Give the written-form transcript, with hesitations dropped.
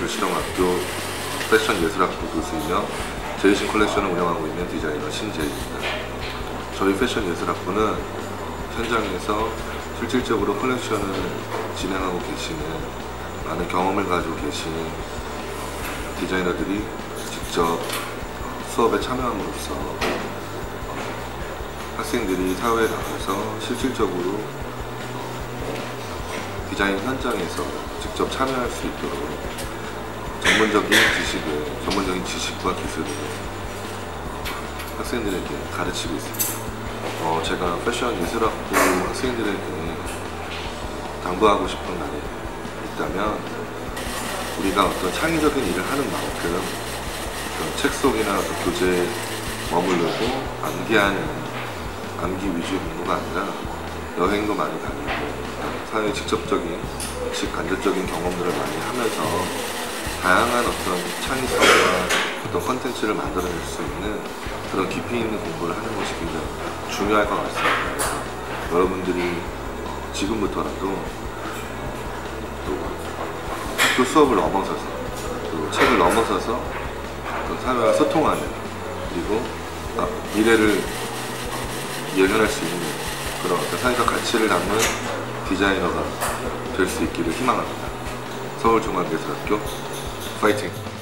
서울예술실험학교 패션예술학부 교수이며 제이신 컬렉션을 운영하고 있는 디자이너 신재입니다. 저희 패션예술학부는 현장에서 실질적으로 컬렉션을 진행하고 계시는 많은 경험을 가지고 계신 디자이너들이 직접 수업에 참여함으로써 학생들이 사회에 나가서 실질적으로 디자인 현장에서 직접 참여할 수 있도록 전문적인 지식과 기술을 학생들에게 가르치고 있습니다. 제가 패션 예술학부 학생들에게 당부하고 싶은 말이 있다면, 우리가 어떤 창의적인 일을 하는 만큼 책 속이나 교재에 머무르고 암기 위주의 공부가 아니라 여행도 많이 다니고 사회의 간접적인 경험들을 많이 하면서 다양한 어떤 창의성과 어떤 컨텐츠를 만들어낼 수 있는 그런 깊이 있는 공부를 하는 것이 굉장히 중요할 것 같습니다. 그래서 여러분들이 지금부터라도 또 학교 수업을 넘어서서, 또 책을 넘어서서 어떤 사회와 소통하는, 그리고 미래를 예견할 수 있는 그런 어떤 사회적 가치를 담는 디자이너가 될 수 있기를 희망합니다. 서울중앙예술학교 파이팅!